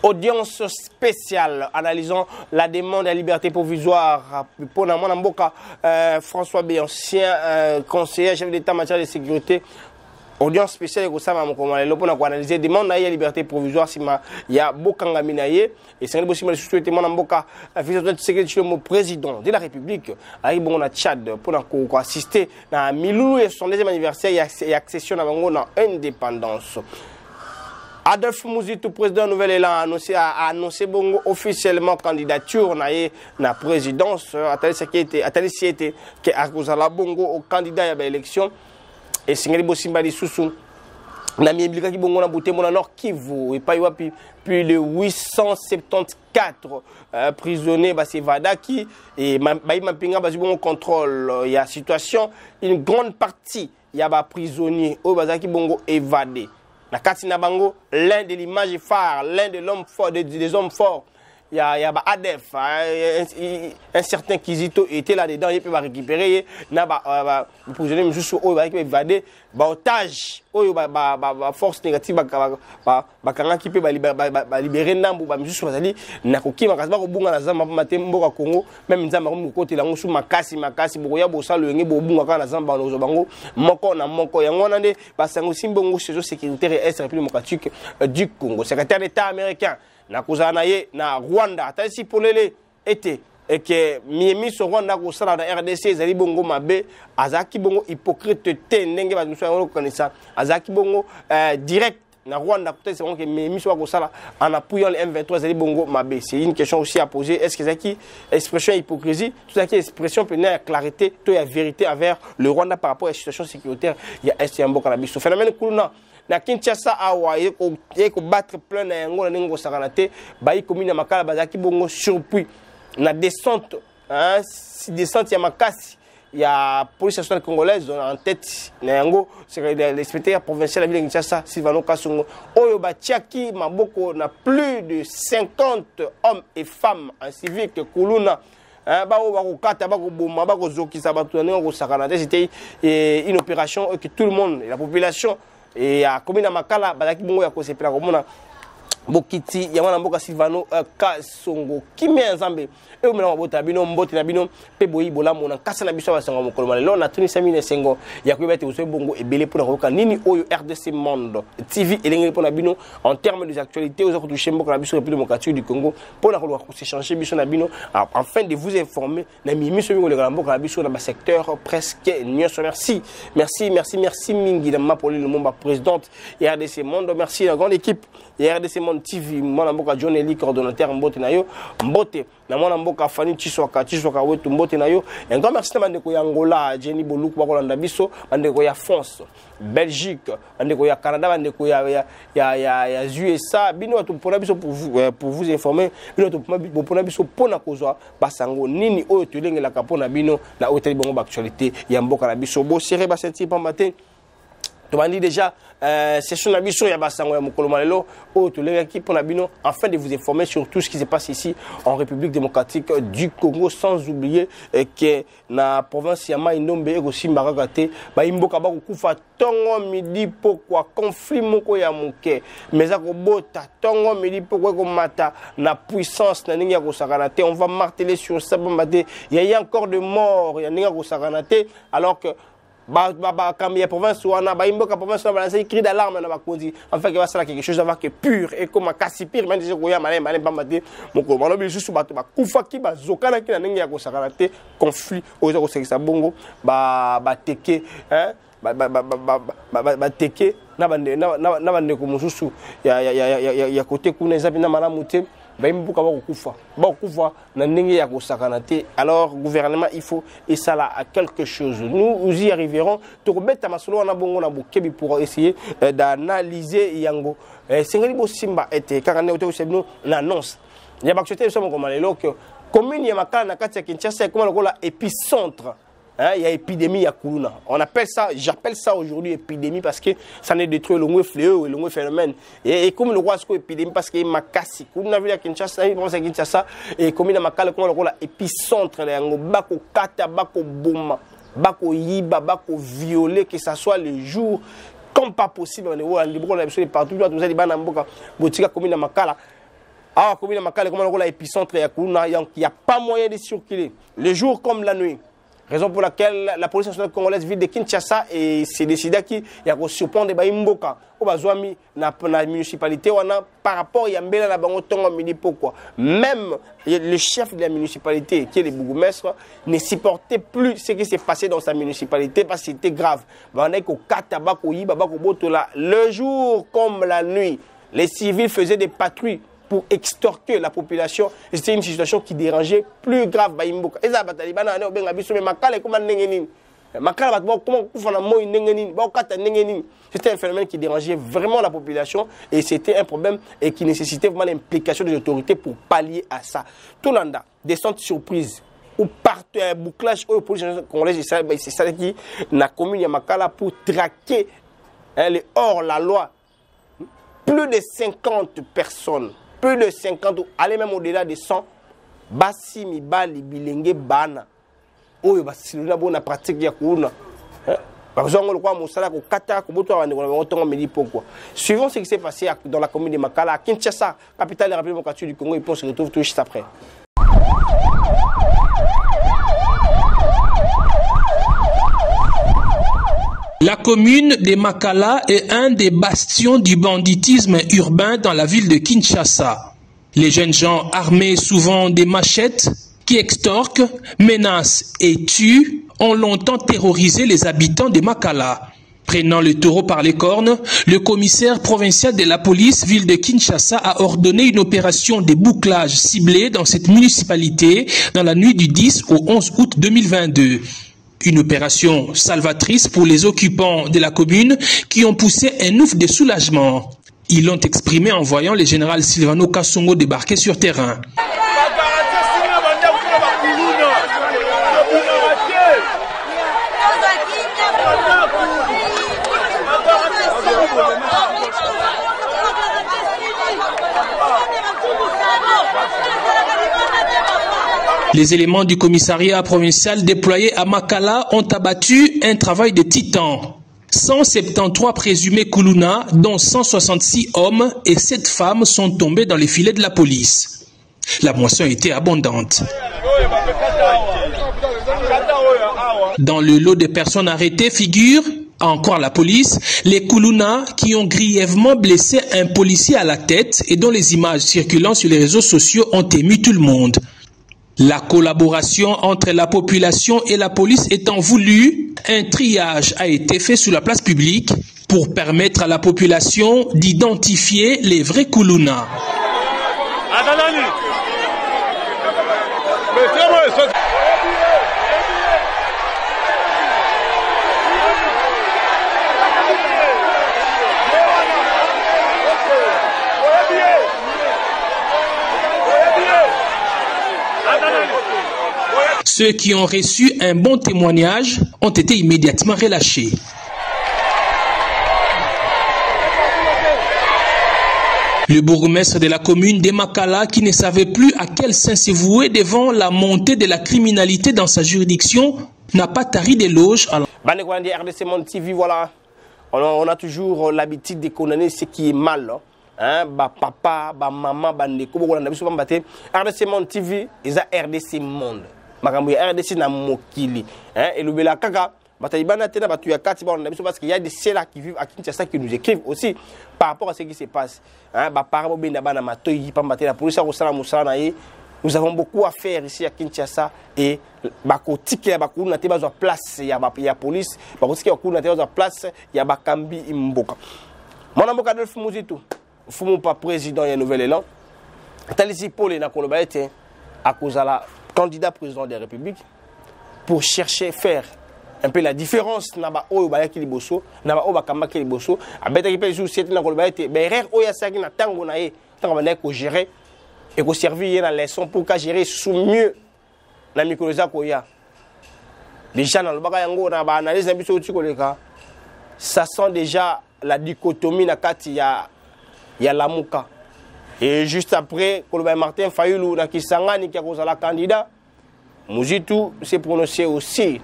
Audience spéciale analysant la demande de liberté provisoire pour Mboka François B, ancien conseiller chef d'État en matière de sécurité. Audience spéciale pour analyser la demande de liberté provisoire si il y a beaucoup de et c'est aussi mal souhaité mon Mboka le président de la République à Tchad pour assister à Milou et son deuxième anniversaire et accession à l'indépendance. Adolphe Mouzitou, président Nouvel Élan, a annoncé bongo officiellement candidature na la présidence. Atali était que Akuzala bongo au candidat à l'élection. Et Singeli Bosimbali Soussou. Na miembilika ki bongo na bouté mon Nord Kivu et pas plus de 874 prisonniers basi vadaki et baïma pinga basi bon contrôle il y a situation une grande partie il y a ba prisonniers au bazaki bongo évadé. La Katina Bango, l'un de l'image phare, l'un de l'homme fort, des hommes forts. Il y a Adef, un certain Kizito était là-dedans, il peut récupérer, il va prisonnier, juste il va évader, otage, force négative, qui peut libérer Nambu, juste Nakoki, Congo, même Zamba, côté là, on sous Makasi, Boya, Bossa, le Nge, Bobunga, la Zamba, Bango, Moko, Namoko, Yangonande, Basango Simbongo, sécuritaire et Est République démocratique du Congo, secrétaire d'État américain. Na kuzanaye na Rwanda atasi polele été et que Miemi so Rwanda ko sala na RDC zali bongo mabe azaki bongo hypocrite te ndenge ba muso ngolo kanisa azaki bongo direct na Rwanda peut-être c'est que Miemi so ko sala en appuyant le M23 zali bongo mabe. C'est une question aussi à poser, est-ce que zaki expression hypocrisie tout ça qui expression peut na clarté to ya vérité envers le Rwanda par rapport à la situation sécuritaire il y a est yambo kana biso phénomène kuluna na Kinshasa awa yeko battre plein na yango na ningo sakanate bayi commune ya Makala bazaki bongo surpris na descente si descente ya makasi ya police nationale congolaise en tête na yango c'est l'inspecteur provincial de la ville de Kinshasa Silvano Kasongo oyo batiaki maboko na plus de 50 hommes et femmes en civique kuluna c'était une opération que tout le monde la population et à commune Makala bazaki bongo ya ko sepela komona Bokiti yamana mboka Silvano Kasongo kimi nzambe e o mena bota bino mbote na bino pe boyi bolamo na kasa na biso basanga mokolo malelo na tuni samine sengo ya ko bete uso bongo ebele pour na nini oyo RDC Monde TV elengeli pour na bino en termes des actualités aux toucher mboka na biso République démocratique du Congo pour na ko s'échanger biso na bino afin de vous informer na mi miso bingo le mboka na biso na secteur presque nyonso. Merci mingi na mapoli le momba présidente RDC Monde, merci la grande équipe RDC Monde TV, mwana mboka John Eli coordonnateur mbote na yo mbote na mwana mboka Fani Chiswaka wetu mbote na yo un grand merci na bandeko ya Angola Jenny Boluku bakolanda biso bandeko ya France Belgique bandeko ya Canada bandeko ya USA bino watu pona biso pour vous informer bino watu pona biso pona kozwa basango nini oyo tulengela kapona bino na hôtel bongo actualité ya mboka na biso bo seré ba senti pa matin. On dit déjà, c'est sur la mission ya basango ya mokolo malelo o to les équipes pour nabino afin de vous informer sur tout ce qui se passe ici en République démocratique du Congo, sans oublier que na province ya Maindombe et aussi Maragate ba imboka ba kufa tongo midi pourquoi conflit moko ya moke mais akobota tongo midi pourquoi ko mata na puissance na ninga ko sakanate. On va marteler sur ça bambate il y a encore de morts ya ninga ko sakanate alors que comme il y a province ou ana baimboka province na balancer cri d'alarme na bakondi enfin que va ça quelque chose d'avoir que pur et comme kasi pire même dire koya malé bambate moko balobi juste bato ba kufa ki bazokana ki na ndenge ya ko sakanate conflit oza ko sekisa bongo ba teke ba teke na bande ko mususu ya côté kuna zabi na malamu te baimbuka bakufa na ndenge ya kosakanate. Alors gouvernement il faut et ça là à quelque chose nous y arriverons to beta masolo na bongo na bokebi pour essayer d'analyser yango sengeli bo simba ete kakane oto sebino l'annonce ya bakchete so mo malelo que commune ya Makala na kati ya Kinshasa comme lokola épicentre. Il y a épidémie, il y a Kuluna. On appelle ça, j'appelle ça aujourd'hui épidémie parce que ça ne détruit le mot fléau et le mot phénomène. Et comme le roi c'est épidémie parce qu'il y a Makasi. Kuluna vu à Kinshasa, il pense à Kinshasa et comme il y a Makala, comme le roi épicentre, il y a Bako Kata, Bako Bouma, Bako Yiba, Bako Violet, que ça soit le jour comme pas possible. On est libre, on a besoin de partout. Nous allons Botika, comme il y a Makala. Ah, commune Makala, comment on a l'épicentre, il n'y a pas moyen de circuler. Le jour comme la nuit. Raison pour laquelle la police nationale congolaise ville de Kinshasa s'est décidé qu'il y a surprendre des Baïmboka. Au Bazouami, dans la municipalité, par rapport à Yambela, la Bangotonga, Midi pourquoi. Même le chef de la municipalité, qui est le bourgmestre, ne supportait plus ce qui s'est passé dans sa municipalité parce que c'était grave. Le jour comme la nuit, les civils faisaient des patrouilles pour extorquer la population. Et c'était une situation qui dérangeait plus grave. C'était un phénomène qui dérangeait vraiment la population et c'était un problème et qui nécessitait vraiment l'implication des autorités pour pallier à ça. Tout le monde, descente surprise ou partout un bouclage au police congolais, c'est ça qui n'a commune Yamakala pour traquer les hors la loi. Plus de 50 personnes. Plus de 50, allez même au-delà de 100, basi mibali bilenge bana. Oyo basi luna bona pratique ya kuna. Bazongo lokwa mosala ko kata ko boto wa ndeko otongo medi pourquoi. Suivant ce qui s'est passé dans la commune de Makala à Kinshasa, capitale de la République démocratique du Congo, et puis on se retrouve tout juste après. La commune de Makala est un des bastions du banditisme urbain dans la ville de Kinshasa. Les jeunes gens armés souvent des machettes qui extorquent, menacent et tuent ont longtemps terrorisé les habitants de Makala. Prenant le taureau par les cornes, le commissaire provincial de la police ville de Kinshasa a ordonné une opération de bouclage ciblée dans cette municipalité dans la nuit du 10 au 11 août 2022. Une opération salvatrice pour les occupants de la commune qui ont poussé un ouf de soulagement. Ils l'ont exprimé en voyant le général Silvano Kasongo débarquer sur terrain. Les éléments du commissariat provincial déployés à Makala ont abattu un travail de titan. 173 présumés Kuluna, dont 166 hommes et 7 femmes sont tombés dans les filets de la police. La moisson était abondante. Dans le lot de personnes arrêtées figurent, encore la police, les Kuluna qui ont grièvement blessé un policier à la tête et dont les images circulant sur les réseaux sociaux ont ému tout le monde. La collaboration entre la population et la police étant voulue, un triage a été fait sur la place publique pour permettre à la population d'identifier les vrais Kuluna. Ceux qui ont reçu un bon témoignage ont été immédiatement relâchés. Le bourgmestre de la commune de Makala, qui ne savait plus à quel saint se vouer devant la montée de la criminalité dans sa juridiction, n'a pas tari d'éloges. RDC Monde TV, voilà. On a toujours l'habitude de condamner ce qui est mal. Hein? Papa, maman, bandeko, RDC Monde TV, ils ont RDC Monde. RDC na mokili et le bela kaka bataibana tena batu ya kati ba parce qu'il y a des ceux-là qui vivent à Kinshasa qui nous écrivent aussi par rapport à ce qui se passe ba parabo benda bana matoyi pa matela police ko sala musala na nous avons beaucoup à faire ici à Kinshasa et ba kotike ba kuna te bazwa place ya police ba kotike ba kuna te bazwa place ya ba kambi imboka mwana mboka Adolphe Muzitu fumu pa président ya nouvel élan talisi pole na koloba ete akozala candidat président de la République pour chercher faire un peu la différence naba oyo bayaki liboso naba oyo bakambaki liboso abetaki pe jour c'était na koloba ete berer oyo saki na tango na ye tango na ko gérer et ko servir na leçon pour ka gérer sous mieux na mikoloza ko ya déjà na lobaka yango na ba analyse na biso tiko leka ça sent déjà la dichotomie na kati ya lamuka. Et juste après, Martin Fayulu na Kisangani qui a la candidat, Muzitu s'est prononcé aussi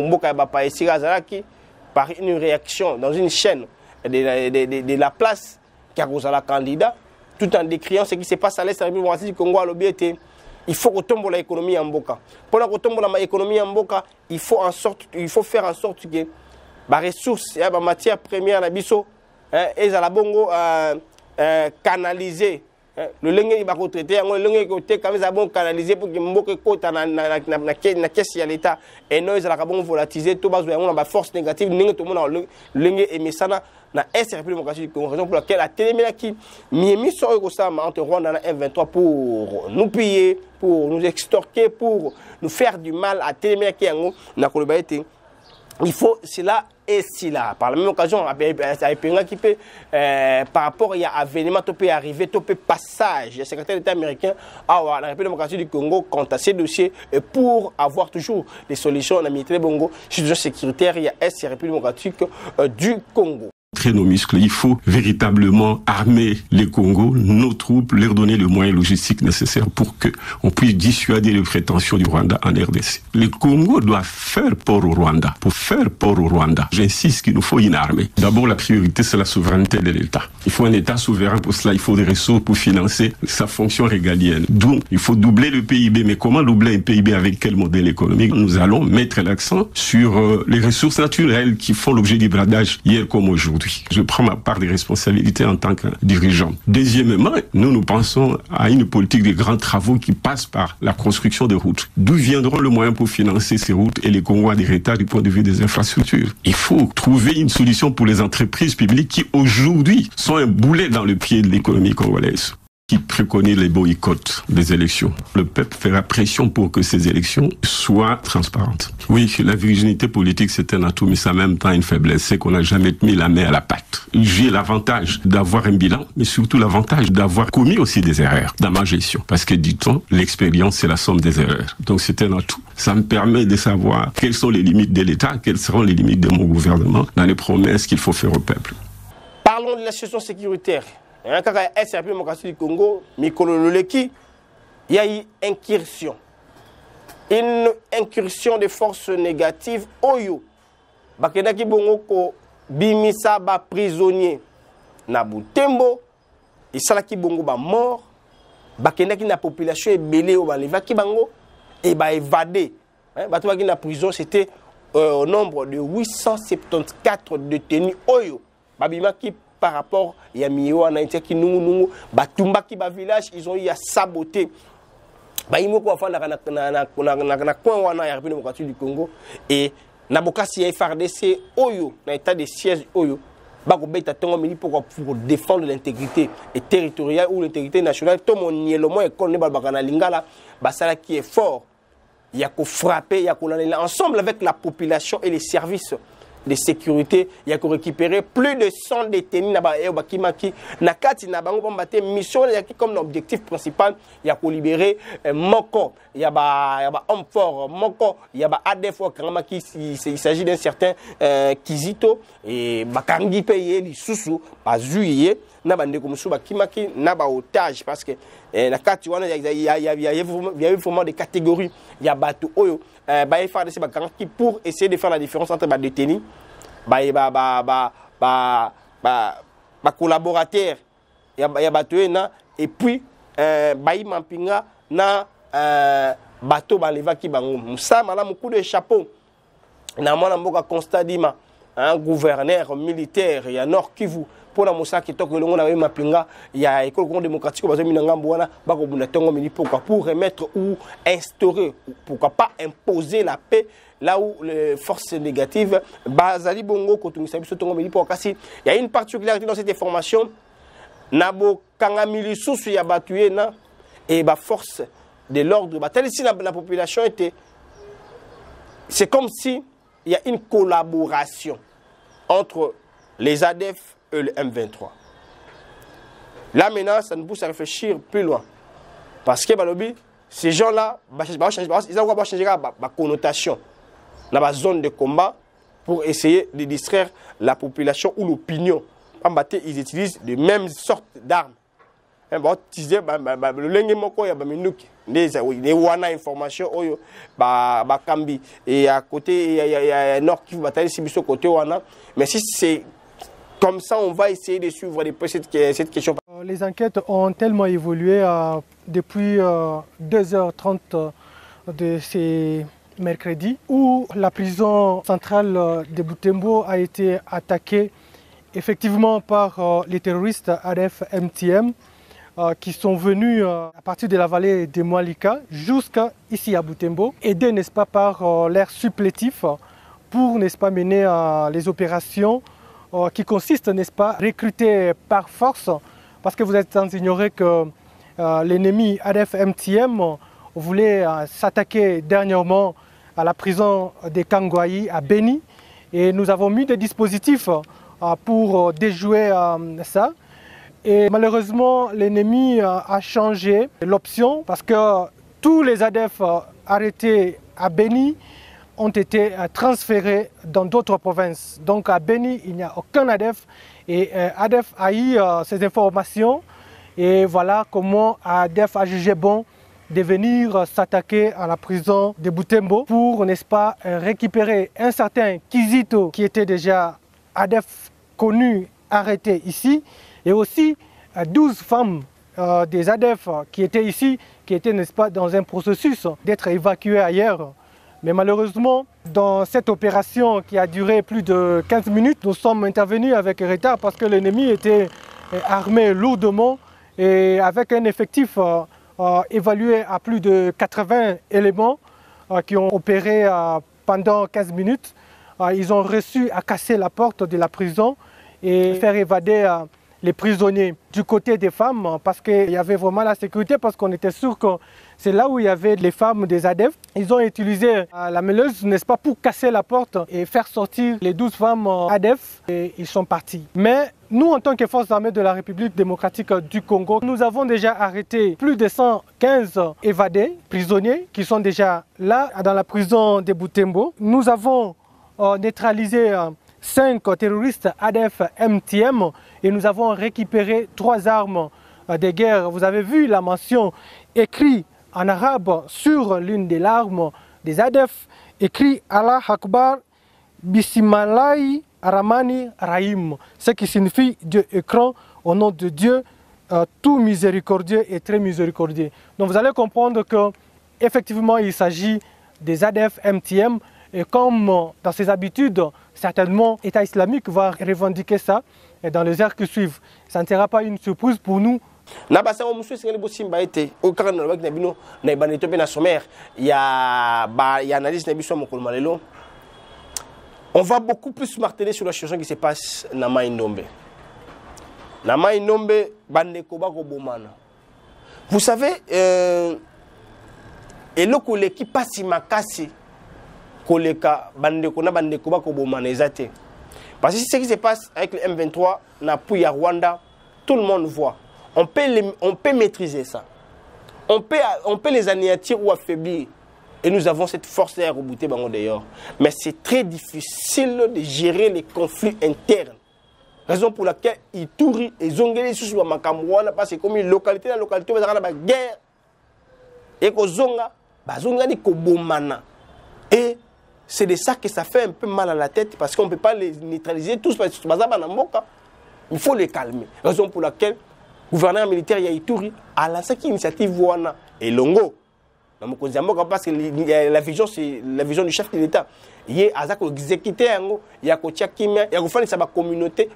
par une réaction dans une chaîne de la place qui a la candidat. tout en décriant ce qui se passe à l'Est de la République démocratique du Congo à l'obéité. Il faut retomber l'économie en Mboka. Pour retomber l'économie en Mboka, il faut faire en sorte que les ressources, les matières premières, et la bongo canaliser. Le lingue il va retraiter, le lingue côté quand même bon canaliser pour que Mboka côté na caisse ya l'État et nous ils la bon volatiliser tout bas on a force négative ningue tout le monde lingue et mesana na Est République démocratique du Congo, raison pour laquelle la télémédia qui mis sur entre Rwanda et M23 pour nous piller, pour nous extorquer, pour nous faire du mal à télémédia qui na kolobate. Il faut cela et cela. Par la même occasion, par rapport à l'événement qui peut arriver, qui peut passer, le secrétaire d'État américain à la République démocratique du Congo quant à ces dossiers pour avoir toujours des solutions dans la militaire Bongo, situation sécuritaire, il y a Est République démocratique du Congo. Nos muscles, il faut véritablement armer les Congos, nos troupes, leur donner le moyen logistique nécessaire pour que on puisse dissuader les prétentions du Rwanda en RDC. Le Congo doit faire port au Rwanda. Pour faire port au Rwanda, j'insiste qu'il nous faut une armée. D'abord, la priorité, c'est la souveraineté de l'État. Il faut un État souverain. Pour cela, il faut des ressources pour financer sa fonction régalienne. Donc, il faut doubler le PIB. Mais comment doubler un PIB avec quel modèle économique? Nous allons mettre l'accent sur les ressources naturelles qui font l'objet du bradage hier comme aujourd'hui. Je prends ma part des responsabilités en tant que dirigeant. Deuxièmement, nous pensons à une politique de grands travaux qui passe par la construction de routes. D'où viendront le moyen pour financer ces routes et les Congos des États du point de vue des infrastructures? Il faut trouver une solution pour les entreprises publiques qui aujourd'hui sont un boulet dans le pied de l'économie congolaise, qui préconise les boycotts des élections. Le peuple fera pression pour que ces élections soient transparentes. Oui, la virginité politique, c'est un atout, mais c'est en même temps une faiblesse. C'est qu'on n'a jamais mis la main à la pâte. J'ai l'avantage d'avoir un bilan, mais surtout l'avantage d'avoir commis aussi des erreurs dans ma gestion. Parce que, dit-on, l'expérience, c'est la somme des erreurs. Donc, c'est un atout. Ça me permet de savoir quelles sont les limites de l'État, quelles seront les limites de mon gouvernement dans les promesses qu'il faut faire au peuple. Parlons de la situation sécuritaire. Quand il y a la République démocratique du Congo, il y a eu incursion. Une incursion de forces négatives. Oyo, Bakedaki Bongo ko bimisa ba prisonnier na Butembo, et salaki Bongo ba mort. Bakedaki na population ebelé au balevaki bango et ba évadé. Batouaki na prison, c'était au nombre de 874 détenus. Oyo, babimaki par rapport à Yamio, à Naïtia qui nous Batumba qui ba village, ils ont eu à saboter. Bah ils m'ont quoi faire na coin wana ya République démocratique du Congo et Nabokasi ya FARDC Oyo na état de siège Oyo ba ko beta tongo mili pour défendre l'intégrité et territoriale ou l'intégrité nationale tout mon nielo mo école ba bakana lingala ba sala qui est fort il y a ko frapper il y a ko ensemble avec la population et les services de sécurité, il y a récupérer plus de 100 détenus na kati na bango bombaté mission comme l'objectif principal, il y a libérer Moko, il y a homme fort Moko, il y a ADF qui il s'agit d'un certain Kizito et Bakangi payé li susu pas juillet na bande comme sou bakimaki na ba otage parce que na kati wana il y a vraiment des catégories, il y a bateau oyo ba FARDC Bakangi pour essayer de faire la différence entre ba détenus collaborateurs et puis mampinga na bateau balevaki bango musa malamu coup de chapeau na mwana mboka Constant Dima un gouverneur militaire ya Nord Kivu pour la Moussa qui toque le monde avec Mapinga, il y a l'école démocratique pour remettre ou instaurer, pourquoi pas imposer la paix là où les forces négatives, Bazali Bongo, il y a une particularité dans cette information, Nabo Kangamili Sousu Yabatué et la force de l'ordre, ici la population était, c'est comme si il y a une collaboration entre les ADF et le M23. Là maintenant, ça nous pousse à réfléchir plus loin. Parce que ces gens-là, ils vont changer la connotation dans la zone de combat pour essayer de distraire la population ou l'opinion. Ils utilisent les mêmes sortes d'armes. Le lenge moko ya baminuki les wana information oyo ba kambi et à côté il y a Nord qui bataille si biso côté wana mais si c'est comme ça on va essayer de suivre cette question. Les enquêtes ont tellement évolué depuis 2h30 de ces mercredis, où la prison centrale de Butembo a été attaquée effectivement par les terroristes ADF-MTM qui sont venus à partir de la vallée de Moalika jusqu'à ici à Butembo, aidés, n'est-ce pas, par l'air supplétif pour, n'est-ce pas, mener les opérations qui consistent, n'est-ce pas, à recruter par force, parce que vous êtes sans ignorer que l'ennemi ADF-MTM voulait s'attaquer dernièrement à la prison de Kangwayi à Beni, et nous avons mis des dispositifs pour déjouer ça. Et malheureusement, l'ennemi a changé l'option parce que tous les ADF arrêtés à Beni ont été transférés dans d'autres provinces. Donc à Beni, il n'y a aucun ADF et ADF a eu ces informations et voilà comment ADF a jugé bon de venir s'attaquer à la prison de Butembo pour, n'est-ce pas, récupérer un certain Kizito qui était déjà ADF connu, arrêté ici, et aussi 12 femmes des ADF qui étaient ici, qui étaient, n'est-ce pas, dans un processus d'être évacuées ailleurs. Mais malheureusement, dans cette opération qui a duré plus de 15 minutes, nous sommes intervenus avec retard parce que l'ennemi était armé lourdement et avec un effectif évalué à plus de 80 éléments qui ont opéré pendant 15 minutes. Ils ont réussi à casser la porte de la prison et faire évader les prisonniers. Du côté des femmes, parce qu'il y avait vraiment la sécurité, parce qu'on était sûr que c'est là où il y avait les femmes des ADF. Ils ont utilisé la mêleuse, n'est-ce pas, pour casser la porte et faire sortir les 12 femmes ADF et ils sont partis. Mais nous, en tant que forces armées de la République démocratique du Congo, nous avons déjà arrêté plus de 115 évadés, prisonniers, qui sont déjà là, dans la prison de Butembo. Nous avons neutralisé 5 terroristes ADF-MTM et nous avons récupéré 3 armes de guerre. Vous avez vu la mention écrite en arabe sur l'une des armes des ADF, écrit Allah Akbar Bismillah Rahmani Rahim, ce qui signifie Dieu écran au nom de Dieu, tout miséricordieux et très miséricordieux. Donc vous allez comprendre que effectivement il s'agit des ADF-MTM. Et comme dans ses habitudes, certainement l'État islamique va revendiquer ça dans les heures qui suivent. Ça ne sera pas une surprise pour nous. Il y a analyse. On va beaucoup plus marteler sur la situation qui se passe dans Maïnombe. Dans Maïnombe, vous savez, et le qui passe Makasi. Parce que ce qui se passe avec le M23, Napouy à Rwanda, tout le monde voit. On peut maîtriser ça. On peut les anéantir ou affaiblir. Et nous avons cette force à rebooter d'ailleurs. Mais c'est très difficile de gérer les conflits internes. Raison pour laquelle Ituri et Zongeli sous Makamouana, parce que comme une localité, on va avoir la guerre. Et que Zonga, Zonga ni Kobomana. Et c'est de ça que ça fait un peu mal à la tête parce qu'on ne peut pas les neutraliser tous. Il faut les calmer. Raison pour laquelle le gouverneur militaire Yaituri a lancé une initiative Wana et Longo. Parce que la vision, c'est la vision du chef de l'État. Il y a des exécutés, il y a des communauté,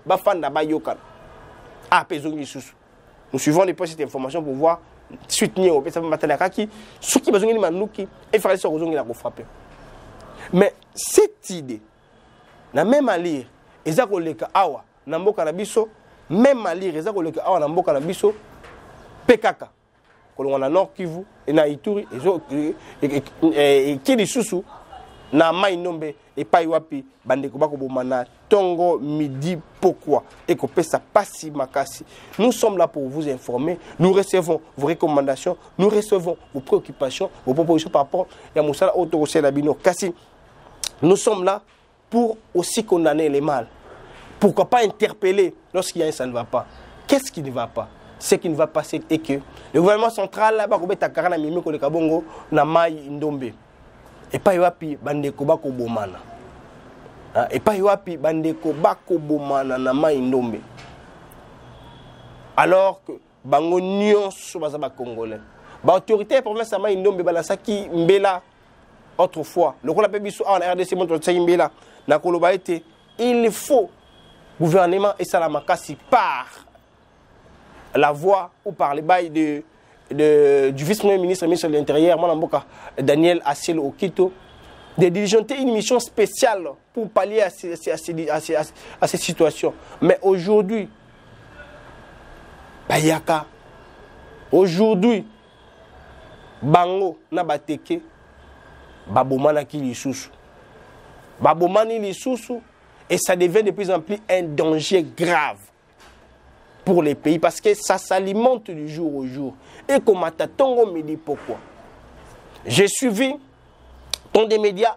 nous suivons les postes cette information pour voir soutenir au Matanakaki, ceux qui besoin de Manouki et faire les choses qui frapper. Mais cette idée, na même à lire, ils ont le awa, namboka na biso, même à lire, ils ont le awa, namboka na biso, PKK, qu'on a Nord Kivu, et na Ituri, et qui dit sous na Maïnombe, et Paiwapi, Bandeko Bako Bomana, Tongo, Midi, pourquoi, et qu'on peut ça passer Makasi. Nous sommes là pour vous informer, nous recevons vos recommandations, nous recevons vos préoccupations, vos propositions par rapport à Moussala Otorosé Labino Kassi. Nous sommes là pour aussi condamner les mal. Pourquoi pas interpeller lorsqu'il y a un ça ne va pas. Qu'est-ce qui ne va pas? Ce qui ne va pas, c'est que le gouvernement central là-bas, na mai ndombe. Et pas yoapi bandeko bako bomana. Et pas yoapi bandeko bako bomana na mai ndombe. alors que bango nyonso baza ba congolais ba autorité ya province ama Indombe balasaki mbela autrefois le ko la biso en RDC montre tsaki mbela na koloba ete il faut gouvernement et salamakasi par la voix ou par les bails du vice-premier ministre de l'Intérieur Mwanamboka Daniel Asiel Okito de diligenter une mission spéciale pour pallier à ces situations. Mais aujourd'hui, Bayaka, aujourd'hui, Bango Nabateke, Babomana ki lisusu. Babomani lisusu, et ça devient de plus en plus un danger grave pour les pays parce que ça s'alimente du jour au jour. Et comme Tongo me dit pourquoi. J'ai suivi dans des médias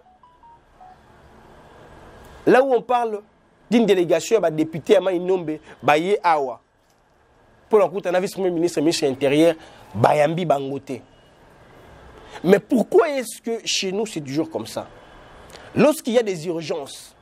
là où on parle d'une délégation à député à Inombe, Baye Awa. Pour l'encoute, un vice-premier ministre de l'Intérieur, Bayambi Bangote. Mais pourquoi est-ce que chez nous c'est toujours comme ça? Lorsqu'il y a des urgences,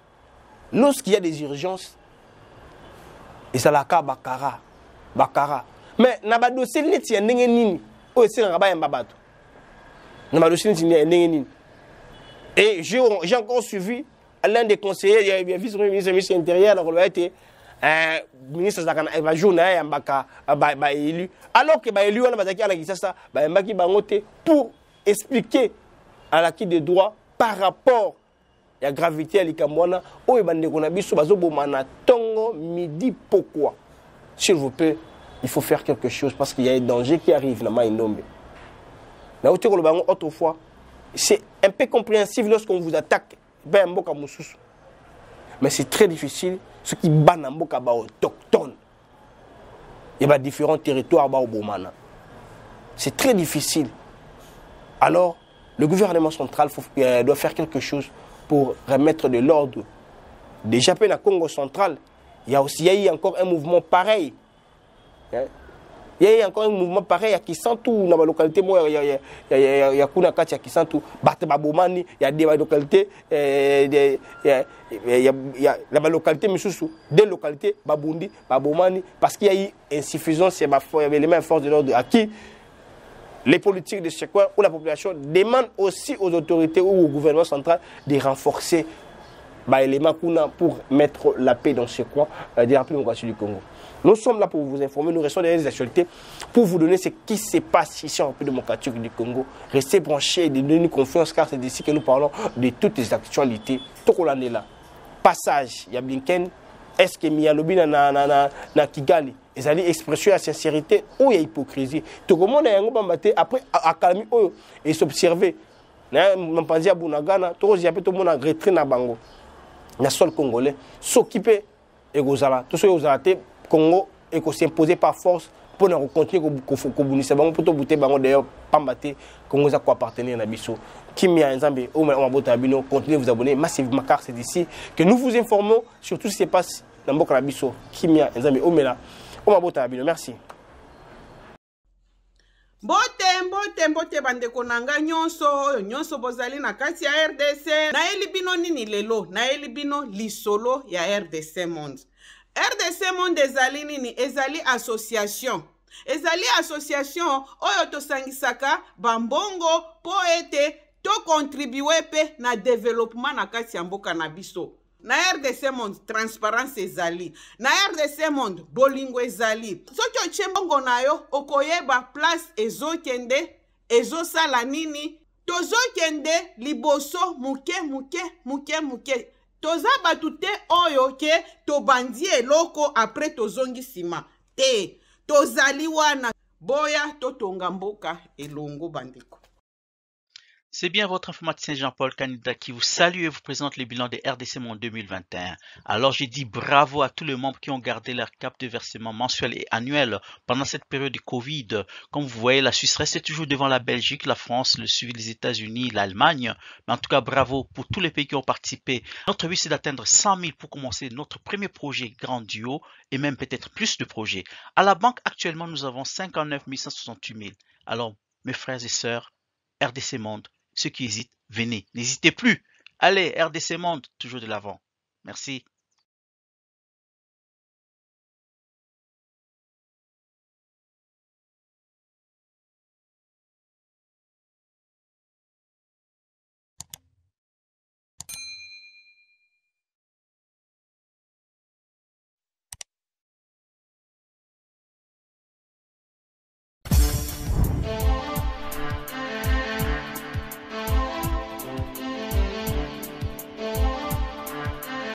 et ça la ka Bakara. Mais na dossier net ya ndenge nini o ese ngaba ya mbabato. Na dossier net ya ndenge nini. Et j'ai encore suivi l'un des conseillers, il y a vice-premier ministre de l'Intérieur, la a été ministre de journée ya mbaka ba élu. Alors que ba élu on a bazaki ala kisasa ba mbaki bangote pour expliquer à l'acquis des droits par rapport à la gravité à l'Ikamwana ou et bande qu'on a biso bazo bomana tongo midi pourquoi. S'il vous plaît, il faut faire quelque chose parce qu'il y a un danger qui arrive dans Indombe. Autrefois, c'est un peu compréhensible lorsqu'on vous attaque. Mais c'est très difficile. Ce qui bat dans Mboka autochtone. Il y a différents territoires au Bomana. C'est très difficile. Alors, le gouvernement central doit faire quelque chose pour remettre de l'ordre. Déjà, à Congo central, il y a eu encore un mouvement pareil. Il y a encore un mouvement pareil à Kisantu, dans la localité, il y a Kunakati à Kisantu, Batebabomani, il y a des localités, il y a la localité Missoussou, des localités, Babundi, Babomani, parce qu'il y a eu insuffisance, il y avait les mêmes forces de l'ordre à qui les politiques de ce coin ou la population demandent aussi aux autorités ou au gouvernement central de renforcer les éléments pour mettre la paix dans ce coin de la démocratie du Congo. Nous sommes là pour vous informer, nous restons derrière les actualités pour vous donner ce qui se passe ici en République démocratique du Congo. Restez branchés et donnez-nous confiance car c'est d'ici que nous parlons de toutes les actualités. Tokolandela, passage, il y a Blinken, est-ce que Miyalobi na Kigali, ils allaient expression la sincérité ou il y a hypocrisie. Tout le monde a un peu après à calmer et s'observer. On pense à Bunagana, tout le monde a retrait na Bango. Le sol congolais s'occuper et Gozala, tout ce que Congo et s'imposer par force pour nous continuer à bunisa bango pour bouter bango d'ailleurs pambaté Congo za quoi appartenir na biso Kimia Nzambe au mabota bino continuez vous abonner massivement car c'est d'ici que nous vous informons sur tout ce qui se passe dans Mboka na biso Kimia Nzambe au mabota bino. Merci. Mbote bandeko nanga nyonso bozali na kati ya RDC na bino nini lelo na bino lisolo ya RDC Monde. RDC Monde ezali nini ezali association oyo tosangisaka bambongo po ete to contribuer pe na développement na kati ya mboka na biso. Na RDC Monde transparence ezali, na RDC Monde bolingo ezali. Soki otie mbongo na yo okoyeba place ezokende ezosala nini, tozokende liboso muke toza batu te oyo ke tobandi eloko après tozongi sima te, tozali wana boya totonga mboka elongo bandeko. C'est bien votre informaticien Jean-Paul Canida qui vous salue et vous présente le bilan des RDC Monde 2021. Alors j'ai dit bravo à tous les membres qui ont gardé leur cap de versement mensuel et annuel pendant cette période de Covid. Comme vous voyez, la Suisse reste toujours devant la Belgique, la France, le suivi des États-Unis, l'Allemagne. Mais en tout cas, bravo pour tous les pays qui ont participé. Notre but, c'est d'atteindre 100 000 pour commencer notre premier projet grandiose et même peut-être plus de projets. À la banque, actuellement, nous avons 59 168 000. Alors, mes frères et sœurs, RDC Monde, ceux qui hésitent, venez, n'hésitez plus. Allez, RDC Monde, toujours de l'avant. Merci.